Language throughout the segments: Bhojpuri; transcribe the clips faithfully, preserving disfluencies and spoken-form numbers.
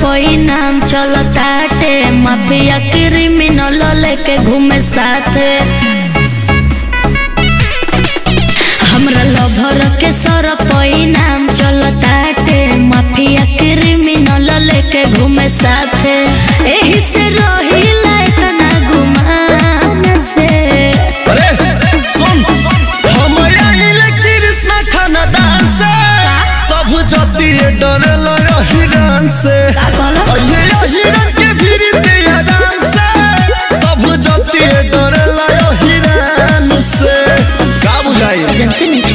कोई नाम चलताटे माफिया क्रिमिनल लेके घूमे साथ हमरा लभर के सर कोई नाम चलताटे माफिया क्रिमिनल लेके घूमे साथ एही से रहिला इतना गुमान से। अरे सुन हम आइले कृष्णा खानदान से सब जति डरल हिरण से ये हिरण के भीड़ दिया दान से सब जति डरल हिरण से का बुझाई जनते नहीं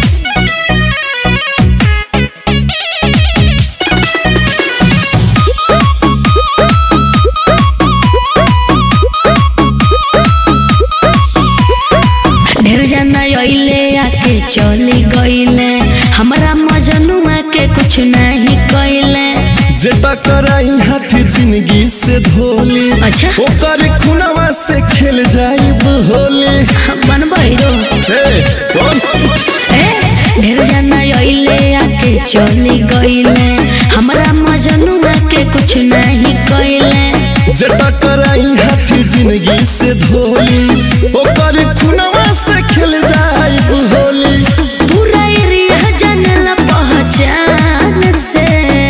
ढेर जाना अइले आके चली गइले हमरा मजनुआ के कुछ नहीं कइले जेता कराई हाथी जिंदगी से धोली अच्छा ओकर खुनवा से खेल जाई होली बनबैरो ए सुन ए ढेर जाना अइले आके चली गइले हमरा मजनुआ के कुछ नहीं कइले जेता कराई हाथी जिंदगी से धोली ओकर खुनवा से खेल जाई होली पूरा एरिया जानला पहचान से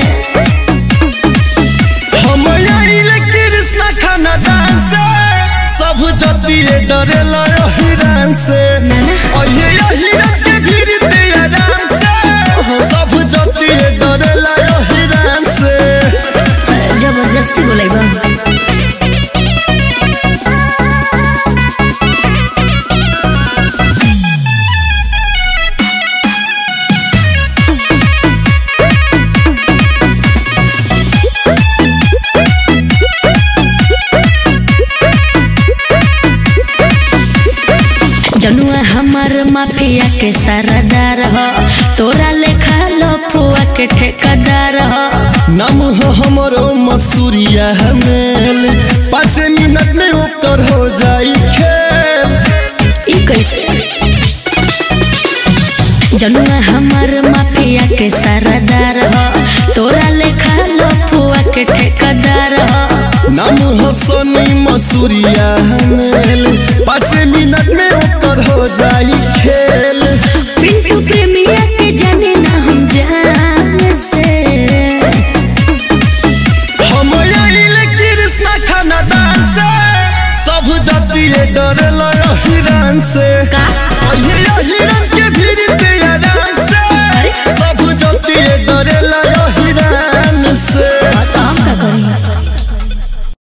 हम आइले कृष्णा खानदान से सब जति डरेल हिरण से और ये हिरण के भीड़ दिया राम से सब जति डरेल हिरण से जबरदस्ती बोलेबा जनुआ हमार माफिया के सरदार हो तोरा लेखा लफुआ के ठेकेदार हो नाम हो हमरो मसूरिया मेल पाँच मिनट में ओकर हो जाई खेल ई कैसे जनुआ हमार माफिया के सरदार हो तोरा लेखा लफुआ के ठेकेदार हो नाम हो सोनी मसूरिया मेल पाँच मिनट में ओकर हो जाई खेल पिंटू प्रेमिया के जाने ना हम जान से हम आइले कृष्णा खानदान से सब जति डरल हिरण से का ये हिरण के